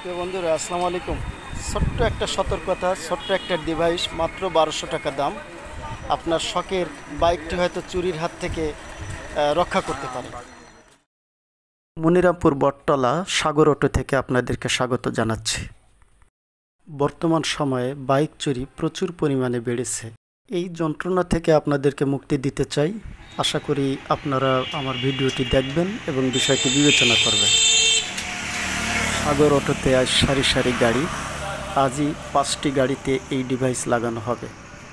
প্রিয় বন্ধুরা, আসসালামু আলাইকুম। ছোট্ট একটা সতর্কতা, ছোট্ট একটা ডিভাইস, মাত্র 1200 টাকা দাম। আপনার শখের বাইকটি হয়তো চুরির হাত থেকে রক্ষা করতে পারে। মনিরামপুর বটতলা সাগর অটো থেকে আপনাদেরকে স্বাগত জানাচ্ছি। বর্তমান সময়ে বাইক চুরি প্রচুর পরিমাণে বেড়েছে। এই যন্ত্রণা থেকে আপনাদেরকে মুক্তি দিতে চাই। আশা করি আপনারা আমার ভিডিওটি দেখবেন এবং বিষয়টি বিবেচনা করবেন। সাগর অটোতে আজ সারি সারি গাড়ি, আজই 5টি গাড়িতে এই ডিভাইস লাগানো হবে।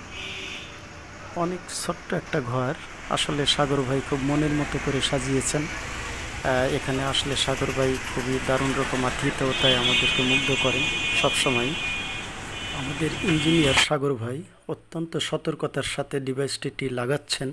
অনেক ছোট্ট একটা ঘর, আসলে সাগর ভাই খুব মনের মতো করে সাজিয়েছেন। এখানে আসলে সাগর ভাই খুবই দারুণ রকম আতিথেয়তায় আমাদেরকে মুগ্ধ করেন সবসময়। আমাদের ইঞ্জিনিয়ার সাগর ভাই অত্যন্ত সতর্কতার সাথে ডিভাইসটি লাগাচ্ছেন।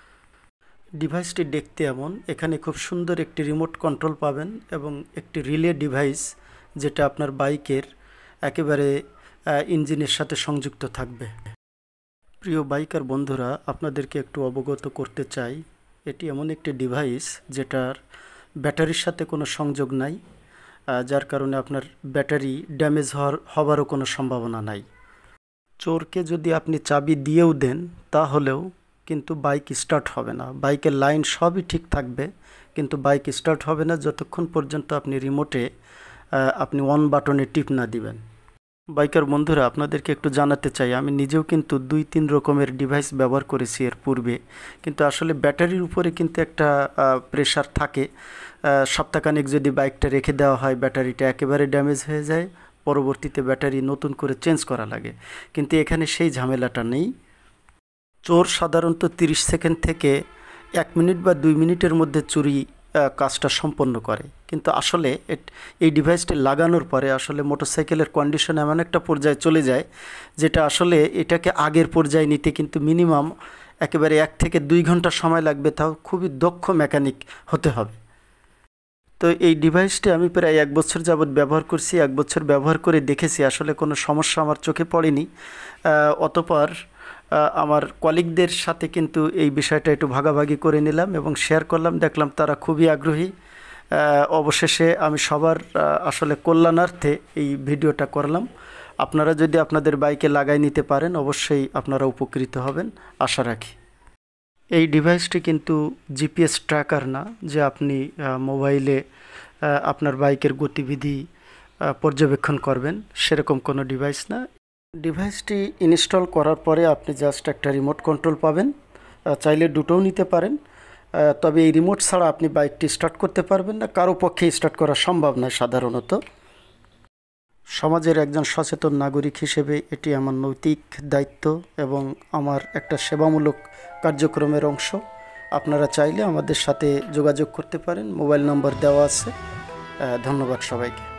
ডিভাইসটি দেখতে এমন, এখানে খুব সুন্দর একটি রিমোট কন্ট্রোল পাবেন এবং একটি রিলে ডিভাইস, যেটা আপনার বাইকের একেবারে ইঞ্জিনের সাথে সংযুক্ত থাকবে। প্রিয় বাইকার বন্ধুরা, আপনাদেরকে একটু অবগত করতে চাই, এটি এমন একটি ডিভাইস যেটার ব্যাটারির সাথে কোনো সংযোগ নাই, যার কারণে আপনার ব্যাটারি ড্যামেজ হওয়ারও কোনো সম্ভাবনা নাই। চোরকে যদি আপনি চাবি দিয়েও দেন তাহলেও কিন্তু বাইক স্টার্ট হবে না। বাইকের লাইন সবই ঠিক থাকবে, কিন্তু বাইক স্টার্ট হবে না যতক্ষণ পর্যন্ত আপনি রিমোটে আপনি অন বাটনে টিপ না দিবেন। বাইকার বন্ধুরা, আপনাদেরকে একটু জানাতে চাই, আমি নিজেও কিন্তু 2-3 রকমের ডিভাইস ব্যবহার করেছি এর পূর্বে, কিন্তু আসলে ব্যাটারির উপরে কিন্তু একটা প্রেশার থাকে। সপ্তাহখানেক যদি বাইকটা রেখে দেওয়া হয়, ব্যাটারিটা একেবারে ড্যামেজ হয়ে যায়, পরবর্তীতে ব্যাটারি নতুন করে চেঞ্জ করা লাগে। কিন্তু এখানে সেই ঝামেলাটা নেই। চোর সাধারণত 30 সেকেন্ড থেকে 1 মিনিট বা 2 মিনিটের মধ্যে চুরি কাজটা সম্পন্ন করে, কিন্তু আসলে এই ডিভাইসটি লাগানোর পরে আসলে মোটরসাইকেলের কন্ডিশন এমন একটা পর্যায়ে চলে যায়, যেটা আসলে এটাকে আগের পর্যায়ে নিতে কিন্তু মিনিমাম একেবারে 1 থেকে 2 ঘন্টা সময় লাগবে, তাও খুবই দক্ষ মেকানিক হতে হবে। তো এই ডিভাইসটি আমি প্রায় 1 বছর যাবৎ ব্যবহার করছি। 1 বছর ব্যবহার করে দেখেছি আসলে কোনো সমস্যা আমার চোখে পড়েনি। অতঃপর আমার কলিগদের সাথে কিন্তু এই বিষয়টা একটু ভাগাভাগি করে নিলাম এবং শেয়ার করলাম, দেখলাম তারা খুবই আগ্রহী। অবশেষে আমি সবার আসলে কল্যাণার্থে এই ভিডিওটা করলাম। আপনারা যদি আপনাদের বাইকে লাগাই নিতে পারেন, অবশ্যই আপনারা উপকৃত হবেন আশা রাখি। এই ডিভাইসটি কিন্তু জিপিএস ট্র্যাকার না, যে আপনি মোবাইলে আপনার বাইকের গতিবিধি পর্যবেক্ষণ করবেন, সেরকম কোনো ডিভাইস না। ডিভাইসটি ইনস্টল করার পরে আপনি জাস্ট একটা রিমোট কন্ট্রোল পাবেন, চাইলে দুটোও নিতে পারেন। তবে এই রিমোট ছাড়া আপনি বাইকটি স্টার্ট করতে পারবেন না, কারো পক্ষে স্টার্ট করা সম্ভব নয় সাধারণত। সমাজের একজন সচেতন নাগরিক হিসেবে এটি আমার নৈতিক দায়িত্ব এবং আমার একটা সেবামূলক কার্যক্রমের অংশ। আপনারা চাইলে আমাদের সাথে যোগাযোগ করতে পারেন, মোবাইল নম্বর দেওয়া আছে। ধন্যবাদ সবাইকে।